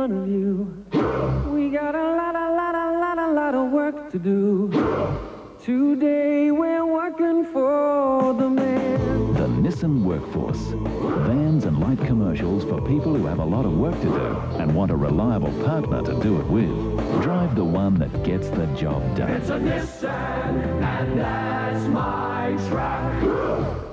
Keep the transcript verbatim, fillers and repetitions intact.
front of you. We got a lot, a lot, a lot, a lot of work to do. Today we're working for the man. The Nissan Workforce. Vans and light commercials for people who have a lot of work to do and want a reliable partner to do it with. Drive the one that gets the job done. It's a Nissan, and that's my track.